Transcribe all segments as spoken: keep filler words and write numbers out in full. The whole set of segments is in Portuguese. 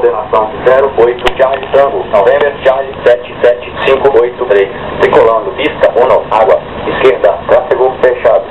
Coordenação zero oito Charlie Tango, November Charlie sete sete cinco oito três. Tricolando, pista um, água, esquerda, tráfego fechado.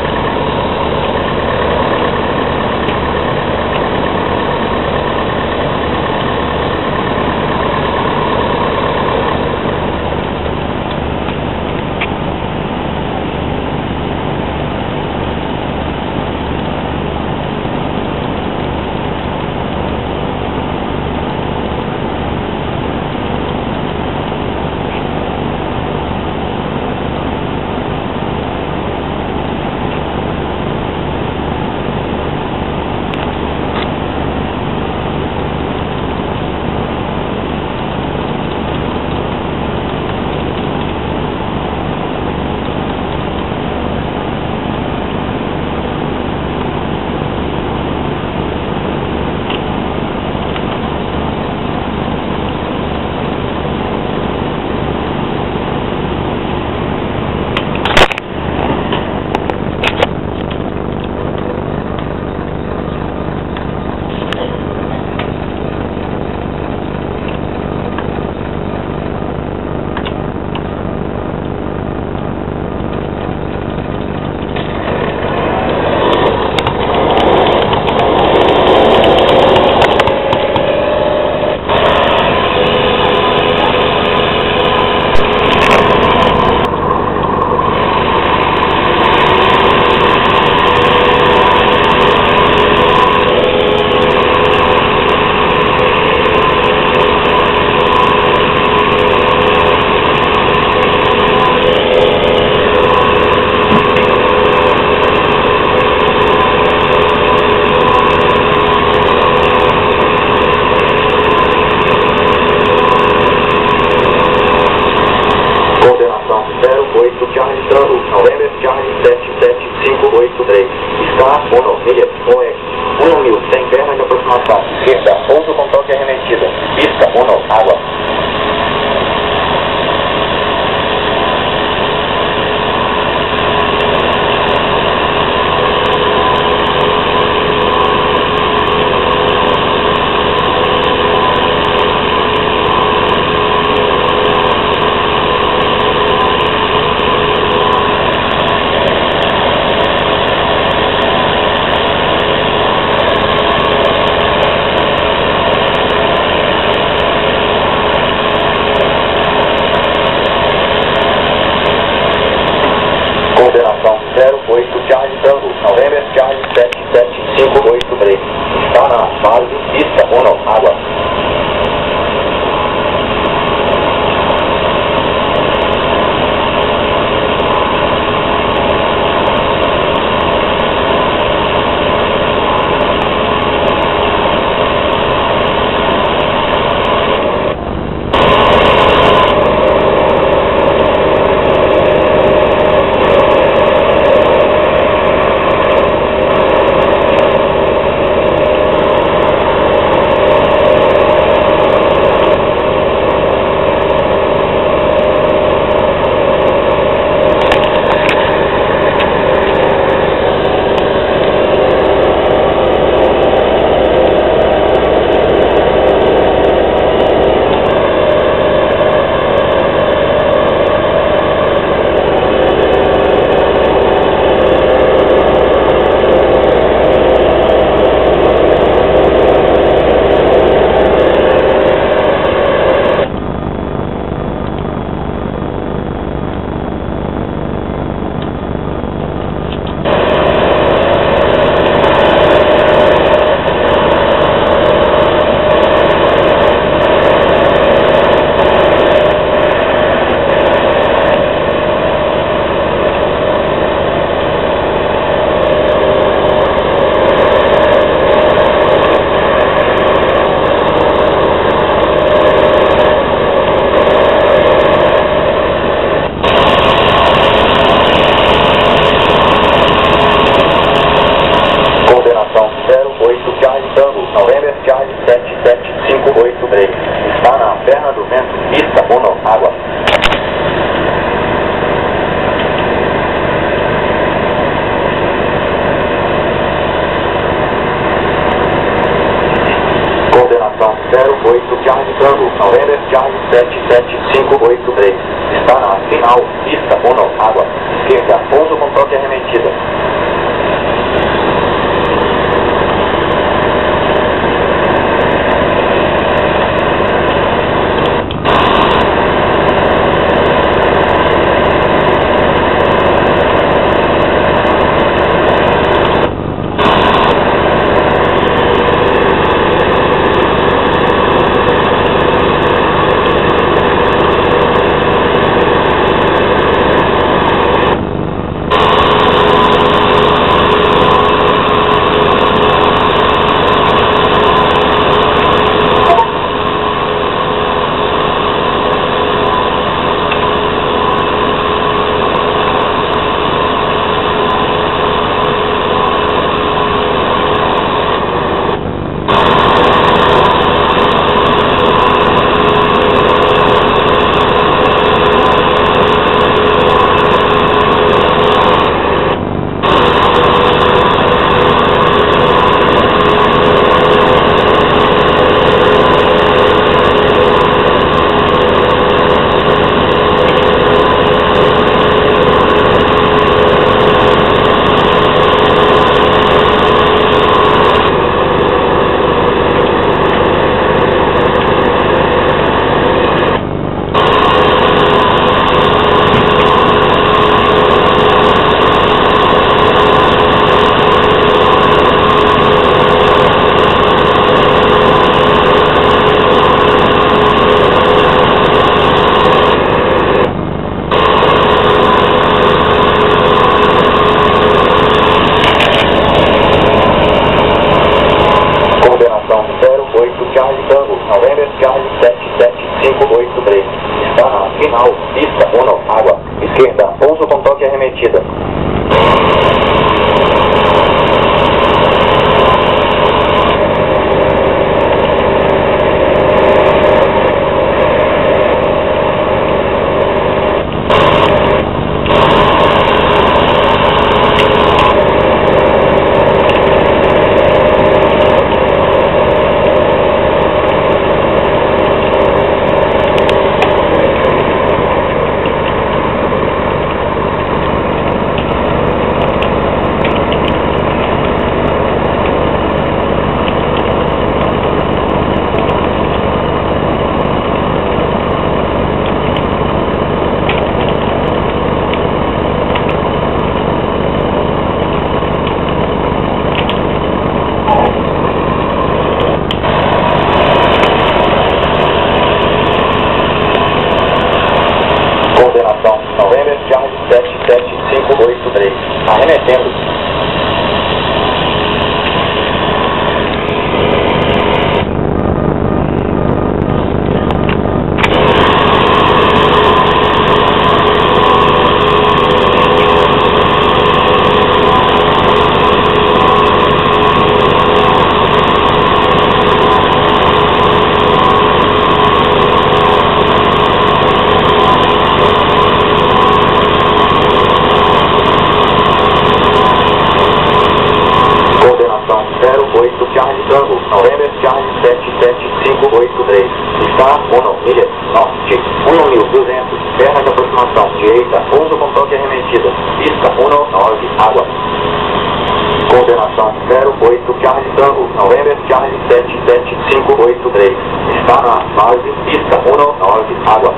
oito Charlie Tango, November Charlie sete sete cinco oito três. Está um, milha, um, um mil, sem perna de aproximação. Esquerda, pouso com toque arremetida. Pista um, água. Coordenação zero oito Charlie Tango, November Charlie sete sete cinco oito três. Está na base, pista um, água. Coordenação zero oito Charlie Tango, November Charlie sete sete cinco oito três. Está na final, pista uno, água. Esquerda, pouso com toque arremetida. November Charlie sete sete cinco oito três. Está na final, pista uno, água. Esquerda, pouso com toque arremetida. Coordenação November Charlie sete sete cinco oito três. Arremetendo. Charlie Tango, November Charlie sete sete cinco oito três. Está uno, milha, norte, um mil e duzentos, perna de aproximação, direita, pouso com toque arremetida. Pista uno, nove, água. Coordenação zero oito Charlie Tango, November Charlie sete sete cinco oito três. Está na base, pista uno, nove, água.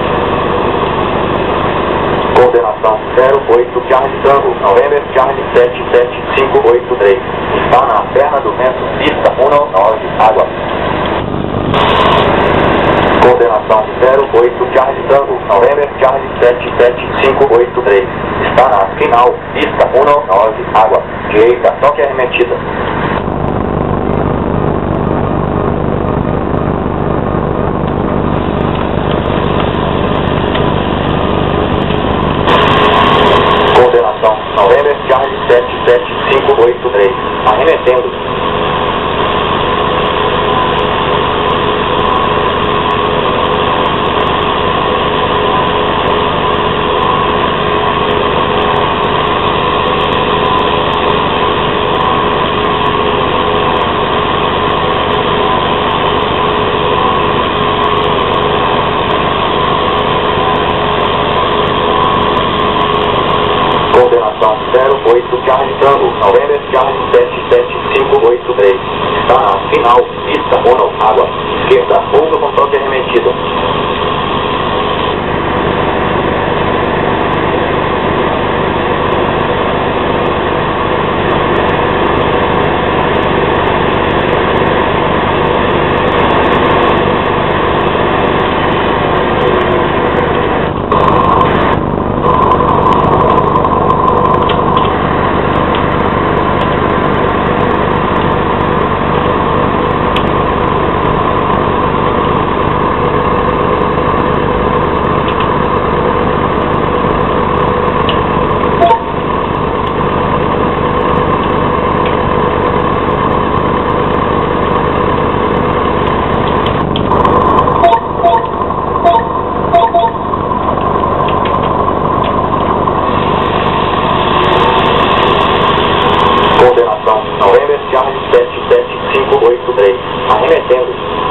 Coordenação zero oito Charlie Tango, November Charlie sete sete cinco oito três. Está na perna do vento, pista uno, nove, água. Coordenação zero oito Charlie Tango, November Charlie sete sete cinco oito três. Está na final, pista uno, nove, água. Direita, toque arremetida. November Charlie sete sete cinco oito três. Arremetendo. Coordenação zero oito Charlie Tango, November Charlie sete sete cinco oito três. Está na final, pista mono, água. Esquerda, pouso com toque arremetido. November Charlie sete sete cinco oito três. Arremetendo.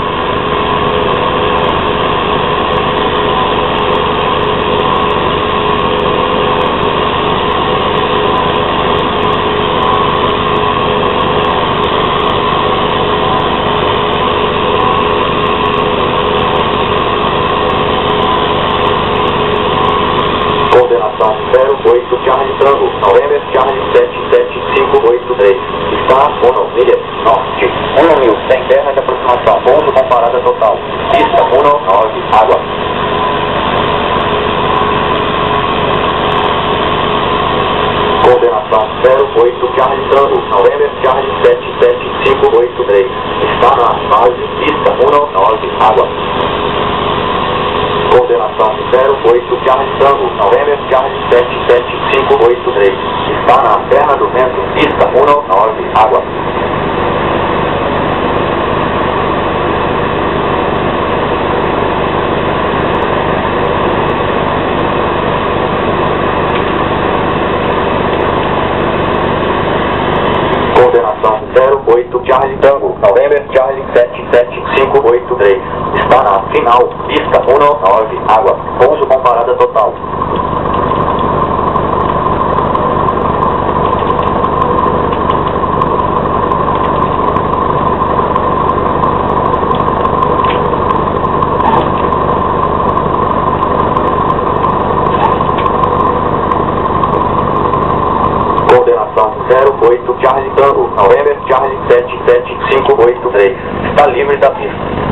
Coordenação zero oito Charlie Tango, November Charlie sete sete cinco oito três. Está mono, milha norte, um mil, sem terra de aproximação, pouso com parada total. Pista uno nove, água. Coordenação zero oito Charlie Tango, November Charlie sete sete cinco oito três. Está na base, pista uno nove, água. Coordenação zero oito Charlie Tango, November Charlie sete sete cinco oito três. Está na perna do vento, pista uno nove, água. Coordenação zero oito Charlie Tango, November Charlie sete sete cinco oito três. Está na final, pista uno nove, água. Pouso com parada total. Coordenação zero oito Charlie Tango, November Charlie sete sete cinco oito três. Está livre da pista.